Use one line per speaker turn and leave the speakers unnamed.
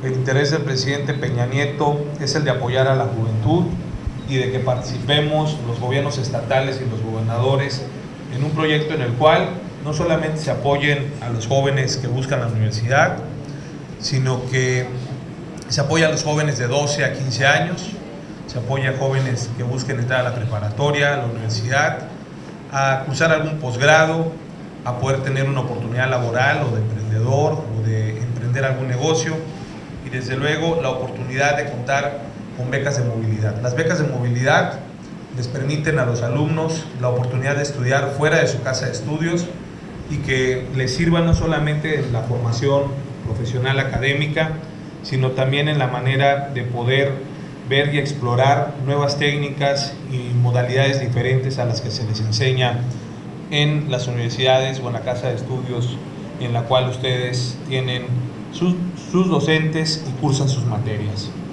El interés del presidente Peña Nieto es el de apoyar a la juventud y de que participemos los gobiernos estatales y los gobernadores en un proyecto en el cual no solamente se apoyen a los jóvenes que buscan la universidad, sino que se apoya a los jóvenes de 12 a 15 años, se apoya a jóvenes que busquen entrar a la preparatoria, a la universidad, a cursar algún posgrado, a poder tener una oportunidad laboral o de emprendedor o de emprender algún negocio, y desde luego la oportunidad de contar con becas de movilidad. Las becas de movilidad les permiten a los alumnos la oportunidad de estudiar fuera de su casa de estudios y que les sirvan no solamente en la formación profesional académica, sino también en la manera de poder ver y explorar nuevas técnicas y modalidades diferentes a las que se les enseña en las universidades o en la casa de estudios en la cual ustedes tienen sus docentes y cursan sus materias.